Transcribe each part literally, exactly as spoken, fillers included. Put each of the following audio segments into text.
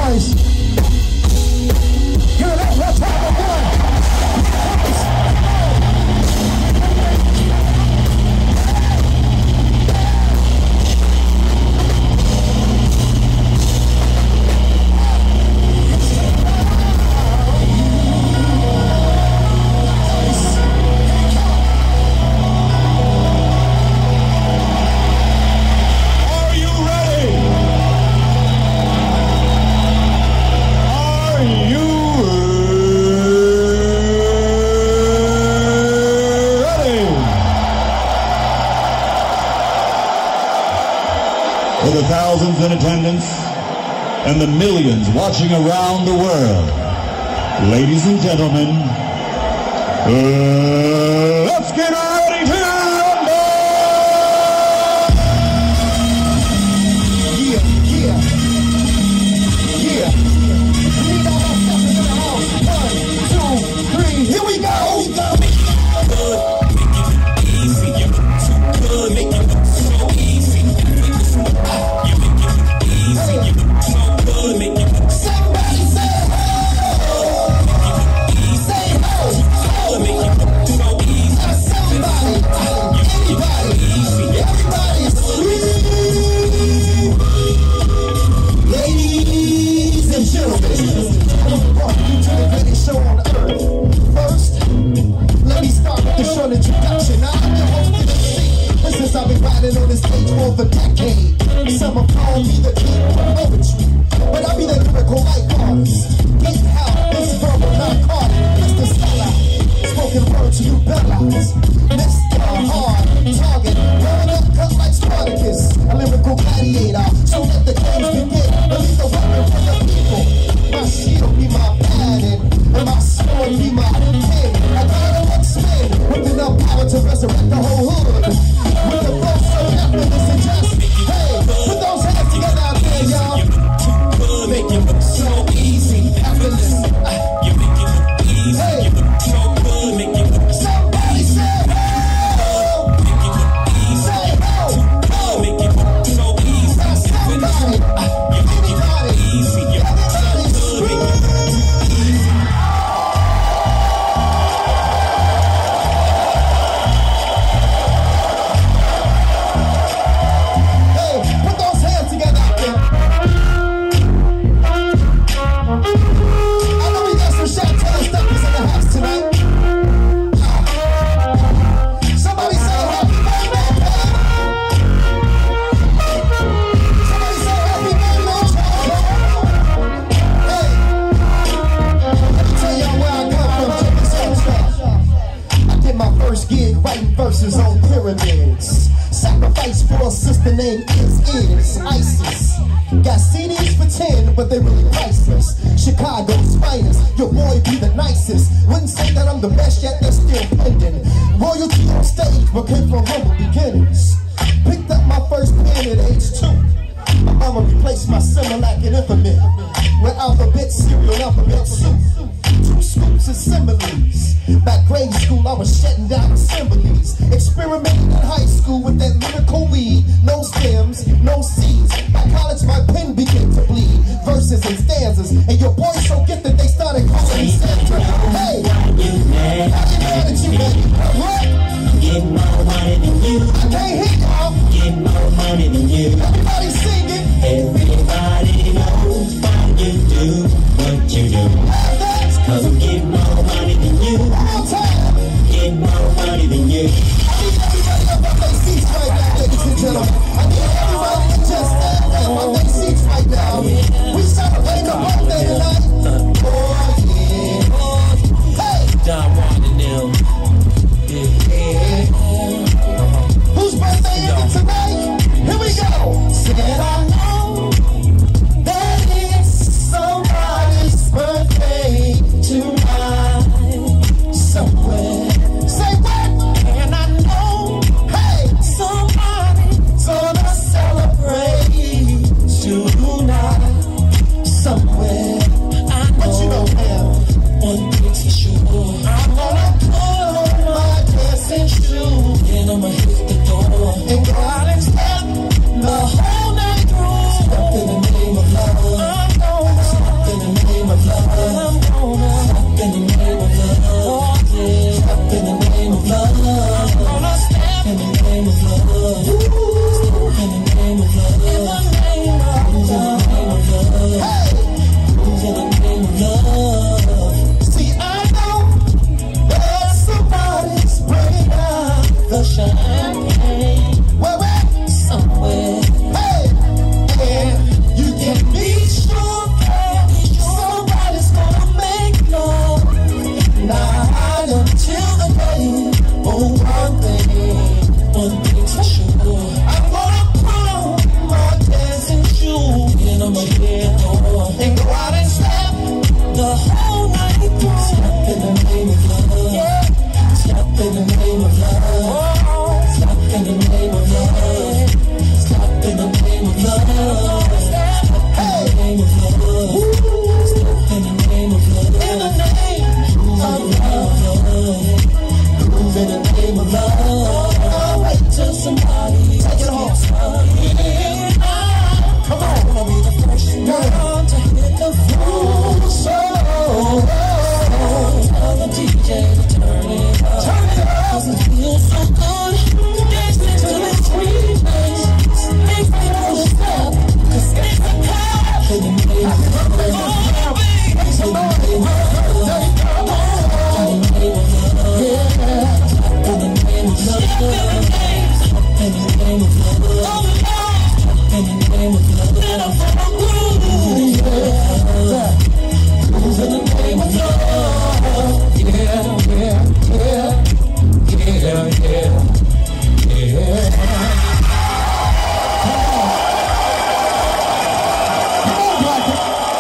guys. Give it up one time again. For the thousands in attendance and the millions watching around the world, ladies and gentlemen, uh, let's get ready to rumble! Yeah, yeah, yeah. We need all our steppers in the house. One, two, three, here we go! Here we go. On this stage for a decade. Some have called me the king of poetry, but I be the lyrical light artist. Get out, this verbal narcotic, Mister Stella, spoken word to you bellas. Mister Hard Target, rolling up cut like Spartacus, a lyrical gladiator. So let the games begin. Release the weapon for the people. My shield be my padding, and my sword be my pen. I gotta look spin with enough power to resurrect the whole hood. With the flow so effortless and just, hey, put those hands together out there, y'all. Too good, make it look so easy, effortless. Uh, you make it look easy, hey. You look so good, make it look. Somebody say, oh, make it look easy. Say, oh, oh, make it look so easy. Now somebody, uh, you make it look easy, you look so good, make it look easy. Verses on pyramids. Sacrifice for a sister named is is ISIS. Got C Ds for ten, but they really priceless. Chicago's finest, your boy be the nicest. Wouldn't say that I'm the best yet, they're still pending. Royalty on stage, but came from humble beginnings. Picked up my first pen at age two. My mama replaced my Similac and Infamil with alphabet, cereal, alphabet soup. Two scoops and similes. Back grade school, I was shutting down assemblies. Experimenting in high school with that lyrical weed. No stems, no seeds. By college, my pen began to bleed. Verses and stanzas. And your boys so gifted, they started calling me Santa. Hey, how you mad at you, baby? What? Get more money than you. I can't hit y'all. Get more money than you. Everybody sing it. Everybody knows why you do what you do. Cause I'm getting more money than you. All time. Getting more money than you. I need everybody up on their seats right now, ladies and gentlemen. I need everybody to just stand up on their seats right now. We celebrate a birthday tonight.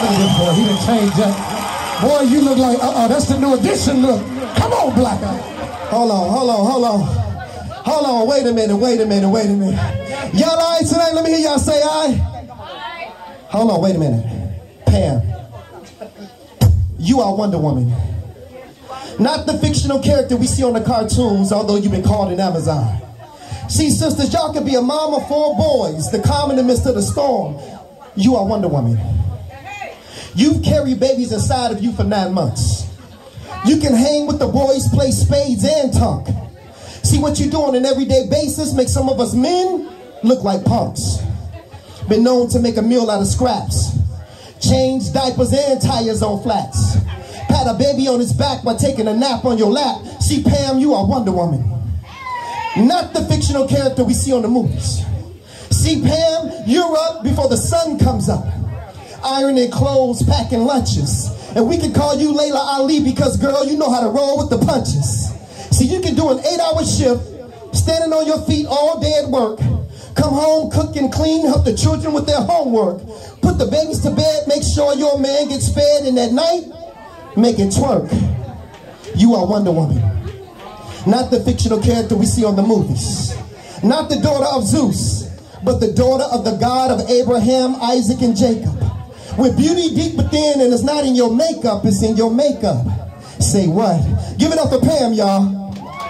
at this boy, he done changed up. Boy, you look like, uh-oh, that's the new edition look. Come on, Black Eye. Hold on, hold on, hold on. Hold on, wait a minute, wait a minute, wait a minute. Y'all all right tonight? Let me hear y'all say aye. Hold on, wait a minute. Pam, you are Wonder Woman. Not the fictional character we see on the cartoons, although you've been called an Amazon. See, sisters, y'all can be a mom of four boys, the calm in the midst of the storm. You are Wonder Woman. You've carried babies inside of you for nine months. You can hang with the boys, play spades and talk. See, what you do on an everyday basis makes some of us men look like punks. Been known to make a meal out of scraps. Change diapers and tires on flats. Pat a baby on his back while taking a nap on your lap. See, Pam, you are Wonder Woman. Not the fictional character we see on the movies. See, Pam, you're up before the sun comes up. Ironing clothes, packing lunches. And we can call you Layla Ali because, girl, you know how to roll with the punches. See, you can do an eight-hour shift, standing on your feet all day at work. Come home, cook and clean, help the children with their homework. Put the babies to bed, make sure your man gets fed, and at night, make it twerk. You are Wonder Woman. Not the fictional character we see on the movies. Not the daughter of Zeus, but the daughter of the God of Abraham, Isaac, and Jacob. With beauty deep within, and it's not in your makeup, it's in your makeup. Say what? Give it up for Pam, y'all.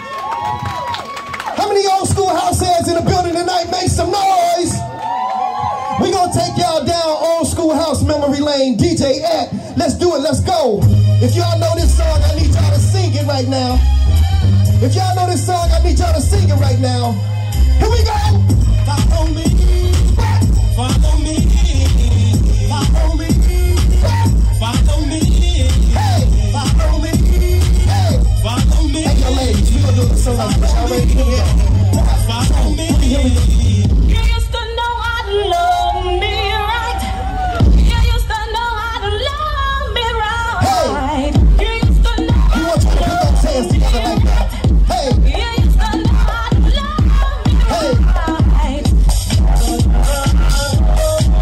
How many old school house heads in the building tonight? Make some noise. We're gonna take y'all down old school house memory lane. D J Ed, let's do it, let's go. If y'all know this song, I need y'all to sing it right now. If y'all know this song, I need y'all to sing it right now. Here we go. Follow me, follow me, follow me, follow me, hey, follow me, hey, follow me. Hey, y'all ladies, we gonna do the song like this. Y'all ready? Here we go. Follow me. Here we go. You used to know how to love me right. You used to know how to love me right. Hey. You used to know how We want you to put those hands together like that. Hey. You used to know how to love me Hey. right.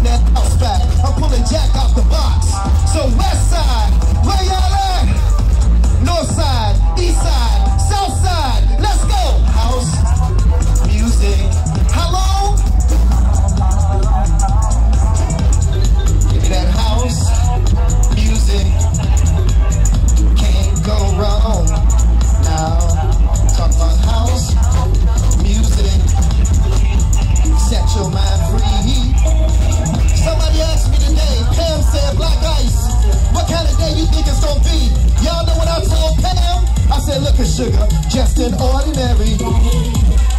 getting that house back. I'm pulling Jack out the box. So west side, where y'all at? North side, east side, south side. Let's go. House music. How long? Give me that house music. Can't go wrong. Now, talk about house music. Set your mind free. Somebody asked me today, Pam said, Black Ice, what kind of day you think it's gonna be? Y'all know what I told Pam? I said, look at Sugar, just an ordinary day.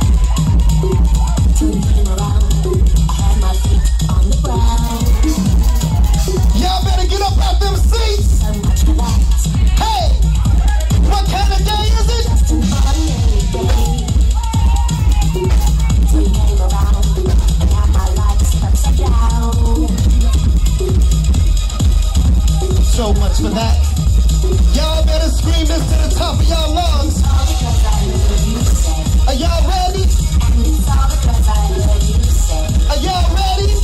Y'all better get up out them seats. Hey, what kind of day is it? So much for that. Y'all better scream this to the top of y'all lungs. Are y'all ready? Are y'all ready?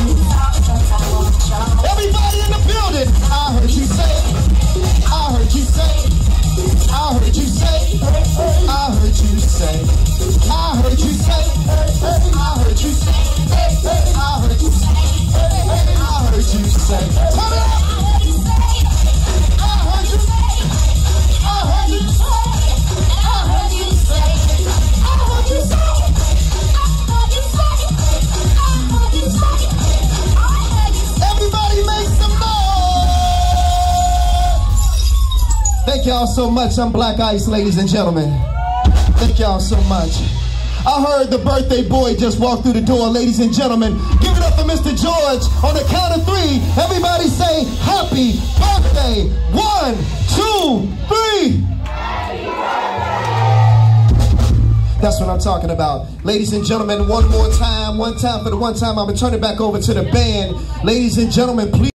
Everybody in the building. I heard you say. I heard you say. I heard you say. I heard you say. I heard you say. I heard you say. I heard you say. I heard you say. Turn it up. Thank y'all so much. I'm Black Ice, ladies and gentlemen. Thank y'all so much. I heard the birthday boy just walk through the door, ladies and gentlemen. Give it up for Mister George. On the count of three, everybody say happy birthday. One, two, three. Happy birthday. That's what I'm talking about. Ladies and gentlemen, one more time, one time for the one time. I'm gonna turn it back over to the band. Ladies and gentlemen, please.